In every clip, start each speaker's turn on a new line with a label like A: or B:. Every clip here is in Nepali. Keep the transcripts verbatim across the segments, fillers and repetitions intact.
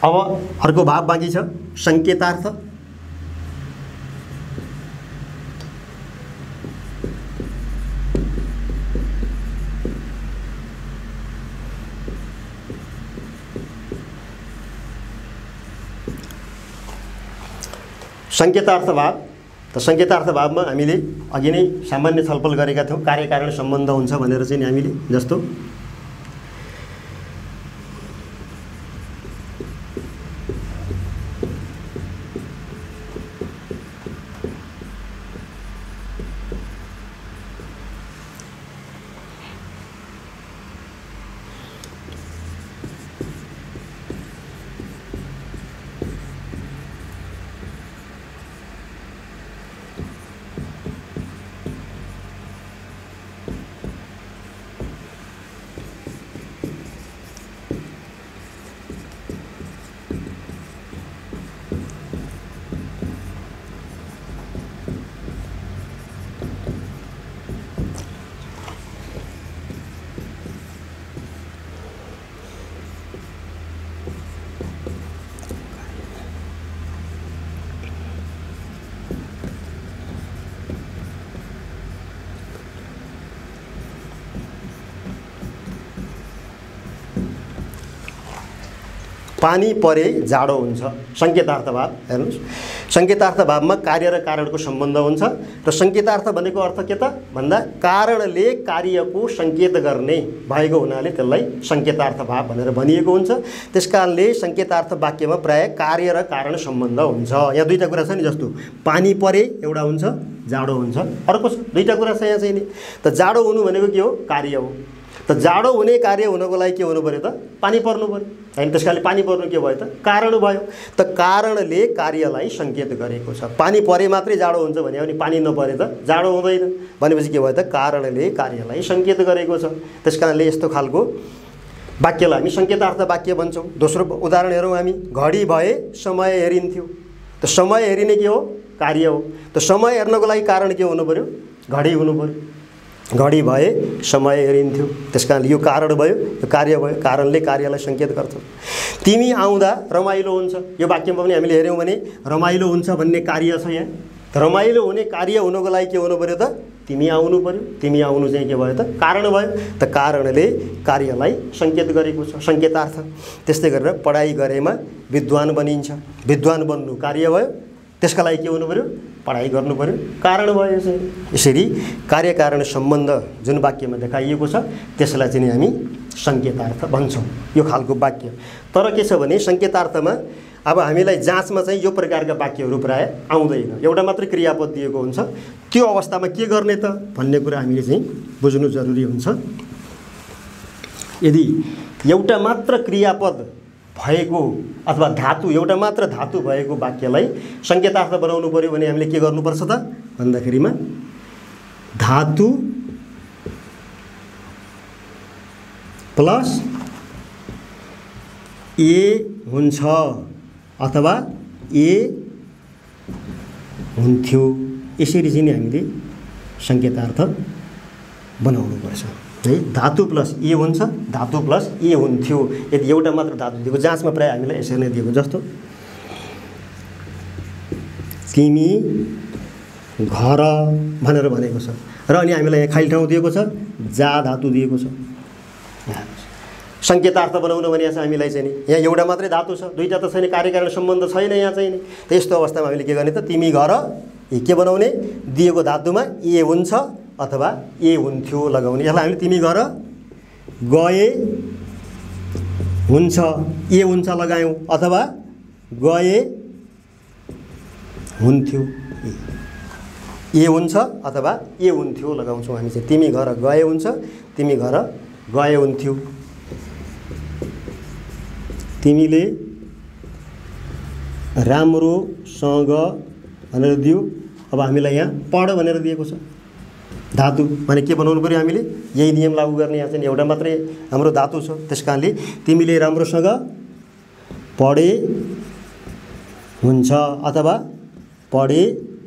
A: अब अर्को भाव बाँकी छ संकेतार्थ। संकेतार्थ भाव त संकेतार्थ भावमा हामीले अघि नै सामान्य छलफल गरेका थियौँ, कार्यकारण सम्बन्ध हुन्छ भनेर चाहिँ हामीले। जस्तो पानी परे जाडो हुन्छ, संकेतार्थ भाव। हेर्नुस्, संकेतार्थ भावमा कार्य र कारणको सम्बन्ध हुन्छ र संकेतार्थ भनेको अर्थ के त भन्दा कारणले कार्यको संकेत गर्ने भएको हुनाले त्यसलाई संकेतार्थ भाव भनेर भनिएको हुन्छ। त्यसकारणले संकेतार्थ वाक्यमा प्राय कार्य र कारण सम्बन्ध हुन्छ। यहाँ दुईटा कुरा छ नि, जस्तो पानी परे एउटा हुन्छ जाडो हुन्छ, अर्को छ दुईटा कुरा छ यहाँ चाहिँ नि। त जाडो हुनु भनेको के हो? कार्य हो। त जाडो हुने कार्य हुनको लागि के हुनु पर्यो त? पानी पर्नु पर्यो हैन। त्यसकारणले पानी पर्नु के भयो त? कारण भयो। त कारणले कार्यलाई संकेत गरेको छ। पानी परे मात्रै जाडो हुन्छ भने अनि पानी नपरे त जाडो हुँदैन भनेपछि के भयो त? कारणले कार्यलाई संकेत गरेको छ। त्यसकारणले यस्तो खालको वाक्यलाई हामी संकेतार्थ वाक्य भन्छौँ। दोस्रो उदाहरण हेरौँ हामी। घडी भए समय हेरिन्थ्यो। त समय हेरिने के हो? कार्य हो। त समय हेर्नको लागि कारण के हुनु पर्यो? घडी हुनु पर्यो। घडी भए समय हेरिन्थ्यो, त्यसकारण यो कारण भयो, यो कार्य भयो। कारणले कार्यलाई संकेत गर्छ। तिमी आउँदा रमाइलो हुन्छ, यो वाक्यमा पनि हामीले हेऱ्यौँ भने रमाइलो हुन्छ भन्ने कार्य छ यहाँ। रमाइलो हुने कार्य हुनको लागि के हुनु पर्यो त? तिमी आउनु पर्यो। तिमी आउनु चाहिँ के भयो त? कारण भयो। त कारणले कार्यलाई संकेत गरेको छ, संकेतार्थ। त्यस्तै गरेर पढाइ गरेमा विद्वान बनिन्छ। विद्वान बन्नु कार्य भयो, त्यसका लागि के हुनु पर्यो? पढाइ गर्नु पर्यो, कारण भयो चाहिँ। यसरी कार्यकारण सम्बन्ध जुन वाक्यमा देखाइएको छ त्यसलाई चाहिँ हामी संकेतार्थ भन्छौँ, यो खालको वाक्य। तर के छ भने संकेतार्थमा अब हामीलाई जाँचमा चाहिँ यो प्रकारका वाक्यहरू प्राय आउँदैन। एउटा मात्रै क्रियापद दिएको हुन्छ, त्यो अवस्थामा के गर्ने त भन्ने कुरा हामीले चाहिँ बुझ्नु जरुरी हुन्छ। यदि एउटा मात्र क्रियापद भएको अथवा धातु, एउटा मात्र धातु भएको वाक्यलाई संकेतार्थ बनाउनु पर्यो भने हामीले के गर्नुपर्छ त भन्दाखेरिमा धातु प्लस ए हुन्छ अथवा ए हुन्थ्यो, यसरी चाहिँ हामीले संकेतार्थ बनाउनु पर्छ है। धातु प्लस ए हुन्छ, धातु प्लस ए हुन्थ्यो। यदि एउटा मात्र धातु दिएको, जाँचमा प्राय हामीलाई यसरी नै दिएको। जस्तो तिमी घर भनेर भनेको छ र अनि हामीलाई यहाँ खाली ठाउँ दिएको छ, जा धातु दिएको छ। संकेतार्थ बनाउनु भने यहाँ चाहिँ हामीलाई चाहिँ नि यहाँ एउटा मात्रै धातु छ, दुईटा त छैन, कार्यकारण सम्बन्ध छैन यहाँ चाहिँ नि। त यस्तो अवस्थामा हामीले के गर्ने त? तिमी घर के बनाउने? दिएको धातुमा ए हुन्छ अथवा ए हुन्थ्यो लगाउने। यसलाई हामीले तिमी घर गए हुन्छ, ए हुन्छ लगायौँ, अथवा गए हुन्थ्यो, ए हुन्छ अथवा ए हुन्थ्यो लगाउँछौँ हामी चाहिँ। तिमी घर गए हुन्छ, तिमी घर गए हुन्थ्यो। तिमीले राम्रोसँग भनेर दियो, अब हामीलाई यहाँ पढ भनेर दिएको छ। धातु भने के बनाउनु पर्यो हामीले? यही नियम लागू गर्ने। यहाँ चाहिँ एउटा मात्रै हाम्रो धातु छ, त्यसकारणले तिमीले राम्रोसँग पढे हुन्छ अथवा पढे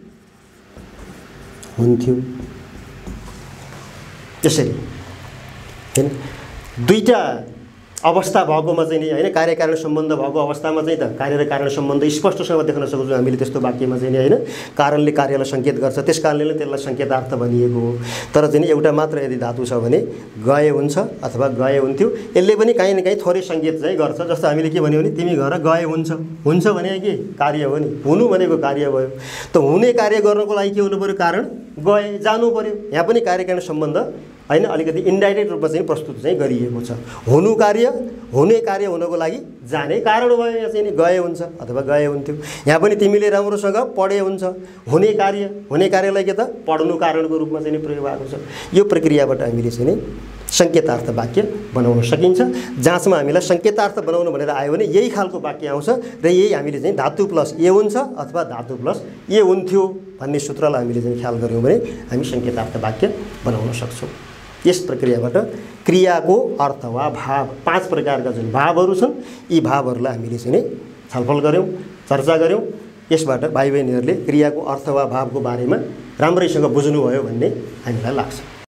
A: हुन्थ्यो। यसरी हैन, दुईटा अवस्था भएकोमा चाहिँ नि होइन कार्य कारण सम्बन्ध भएको अवस्थामा चाहिँ त कार्य र कारण सम्बन्ध स्पष्टसँग देख्न सक्छौँ हामीले त्यस्तो वाक्यमा चाहिँ नि होइन कारणले कार्यलाई सङ्केत गर्छ त्यस कारणले नै त्यसलाई सङ्केतार्थ भनिएको हो। तर चाहिँ नि एउटा मात्र यदि धातु छ भने गए हुन्छ अथवा गए हुन्थ्यो यसले पनि काहीँ न काहीँ थोरै सङ्केत चाहिँ गर्छ। जस्तो हामीले के भन्यो भने तिमी घर गए हुन्छ हुन्छ भने के कार्य हो नि हुनु भनेको कार्य भयो त हुने कार्य गर्नको लागि के हुनु पर्यो कारण गए जानु पर्यो। यहाँ पनि कार्य कारण सम्बन्ध होइन अलिकति इन्डाइरेक्ट रूपमा चाहिँ प्रस्तुत चाहिँ गरिएको छ। हुनु कार्य हुने कार्य हुनको लागि जाने कारण भयो यहाँ चाहिँ नि गए हुन्छ अथवा गए हुन्थ्यो। यहाँ पनि तिमीले राम्रोसँग पढे हुन्छ हुने कार्य हुने कार्यलाई के त पढ्नु कारणको रूपमा चाहिँ प्रयोग भएको छ। यो प्रक्रियाबाट हामीले चाहिँ नि सङ्केतार्थ वाक्य बनाउन सकिन्छ। जाँचमा हामीलाई सङ्केतार्थ बनाउनु भनेर आयो भने यही खालको वाक्य आउँछ र यही हामीले चाहिँ धातु प्लस ए हुन्छ अथवा धातु प्लस ए हुन्थ्यो भन्ने सूत्रलाई हामीले चाहिँ ख्याल गऱ्यौँ भने हामी सङ्केतार्थ वाक्य बनाउन सक्छौँ। यस प्रक्रियाबाट क्रियाको अर्थ वा भाव पाँच प्रकारका जुन भावहरू छन् यी भावहरूलाई हामीले चाहिँ नि छलफल गऱ्यौँ चर्चा गऱ्यौँ। यसबाट भाइ बहिनीहरूले क्रियाको अर्थ वा भावको बारेमा राम्रैसँग बुझ्नुभयो भन्ने हामीलाई लाग्छ।